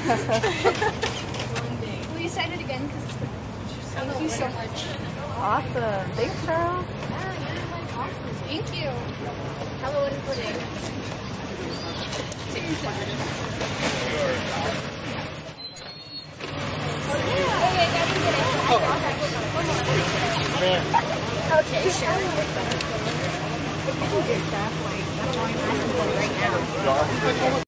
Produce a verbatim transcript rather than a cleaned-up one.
Will you sign it again? Because thank you so much. Awesome. Thanks, Charles. Yeah, you're like awesome. Thank you. Have a wonderful day. Okay, sure. If you can get stuff, like, that's all I'm asking for right now.